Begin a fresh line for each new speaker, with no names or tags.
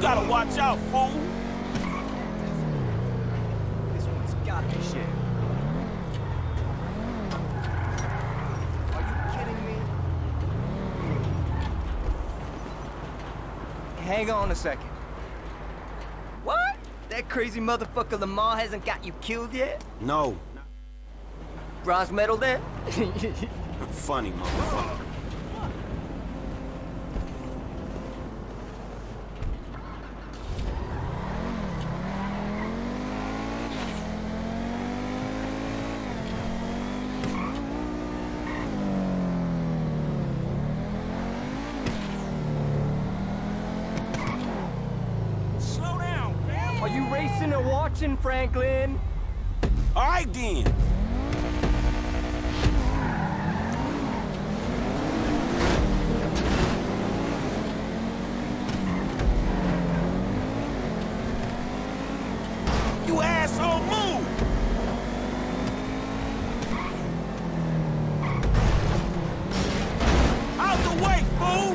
gotta watch out, fool.
This one's gotta be shit. Are you kidding me? Hang on a second. What? That crazy motherfucker Lamar hasn't got you killed yet?
No.
Bronze medal then?
Funny motherfucker. Slow down, fam.
Are you racing or watching, Franklin?
All right, then. You asshole, move! Out the way, fool!